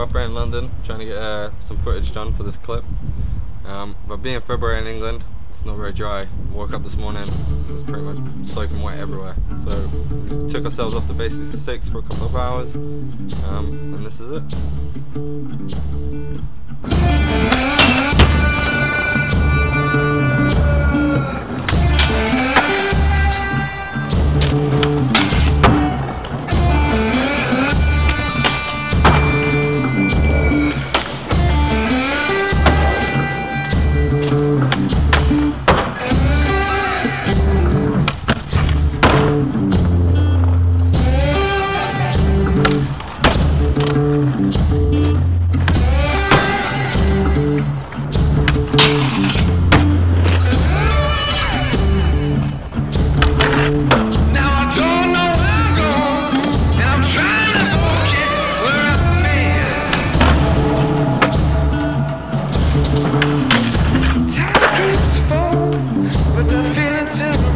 up here in London, trying to get some footage done for this clip. But being February in England, it's not very dry. Woke up this morning, it's pretty much soaking wet everywhere. So we took ourselves off the Bay 66 for a couple of hours, and this is it. Time creeps forward, but the feeling still